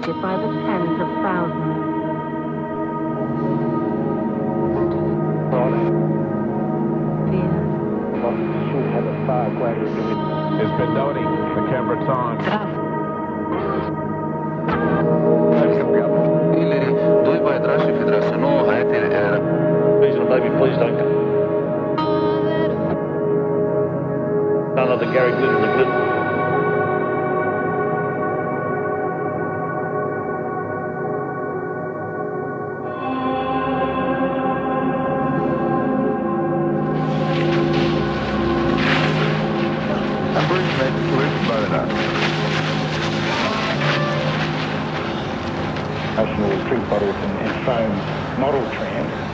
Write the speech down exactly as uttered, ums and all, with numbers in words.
it by the tens of thousands. Fear. Should have a far greater ability. Has been noting the Canberra Times. Ili doi băietrași federațional haetele era. Please, baby, please don't go. None of the Gary Glitter the Glitter. I'm bringing that solution by the night. National retreat bottles and, and foam model tram.